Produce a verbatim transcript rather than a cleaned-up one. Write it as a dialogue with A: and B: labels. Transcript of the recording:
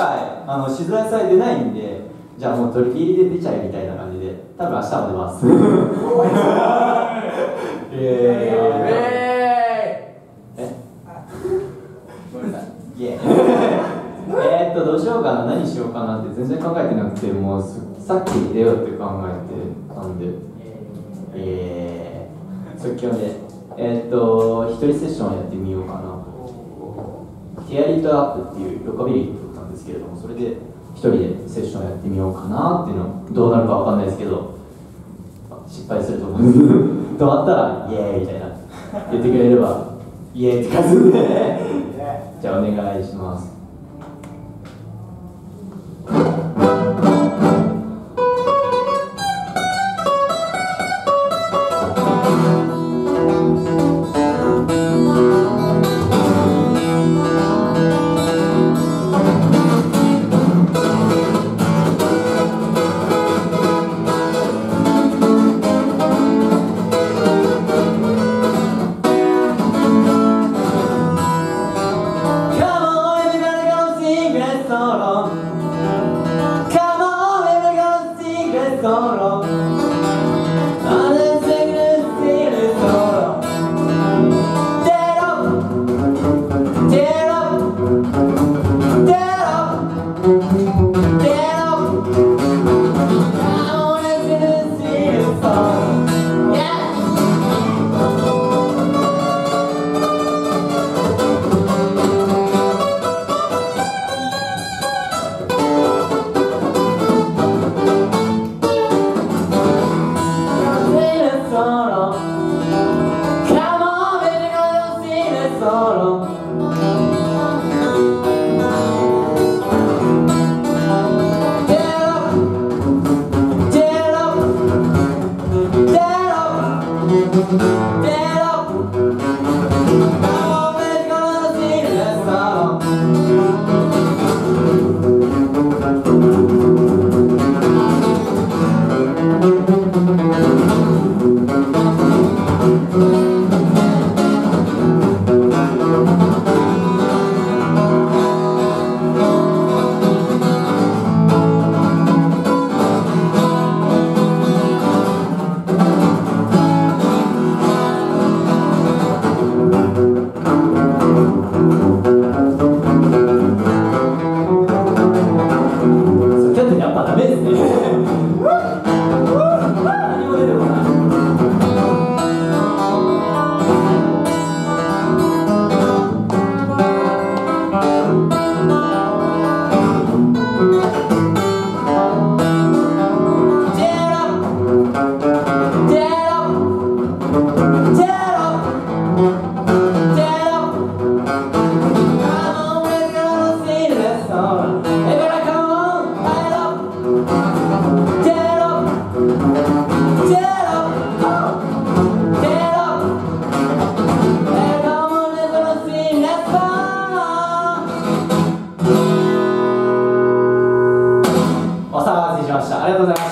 A: 回あのしづらいさ出ないんで、じゃあもう取り切りで出ちゃえみたいな感じで、多分明日も出ます。えー、えごめんなさい。イエーえーっとどうしようかな、何しようかなって全然考えてなくて、もうさっき出ようって考えてたんで、えー、即興でえーっと一人セッションやってみようかな。ティアリートアップっていうロカビリーの曲なんですけれども、それで一人でセッションやってみようかなっていうの、どうなるかわかんないですけど、失敗すると思うんです。止まったらイエーイみたいな言ってくれればイエーイって感じでじゃあお願いします。お騒がせしました。ありがとうございました。